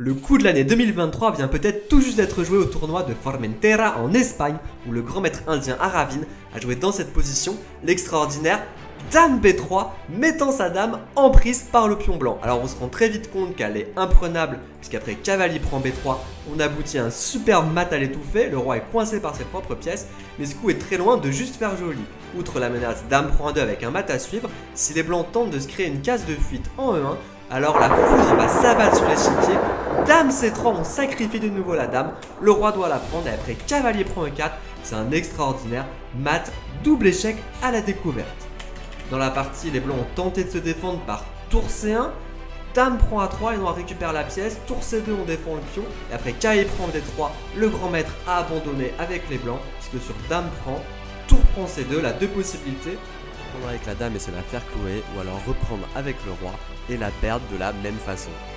Le coup de l'année 2023 vient peut-être tout juste d'être joué au tournoi de Formentera en Espagne, où le grand maître indien Aravin a joué dans cette position l'extraordinaire Dame B3, mettant sa dame en prise par le pion blanc. Alors on se rend très vite compte qu'elle est imprenable, puisqu'après cavalier prend B3, on aboutit à un superbe mat à l'étouffer, le roi est coincé par ses propres pièces, mais ce coup est très loin de juste faire joli. Outre la menace Dame prend 2 avec un mat à suivre, si les blancs tentent de se créer une case de fuite en E1, alors la foudre va s'abattre sur l'échiquier, Dame C3, on sacrifie de nouveau la dame, le roi doit la prendre et après cavalier prend E4, c'est un extraordinaire mat, double échec à la découverte. Dans la partie, les blancs ont tenté de se défendre par tour C1, Dame prend A3 et noir récupère la pièce, tour C2 on défend le pion, et après cavalier prend D3, le grand maître a abandonné avec les blancs, puisque sur Dame prend, tour prend C2, la deux possibilités, prendre avec la dame et se la faire clouer, ou alors reprendre avec le roi et la perdre de la même façon.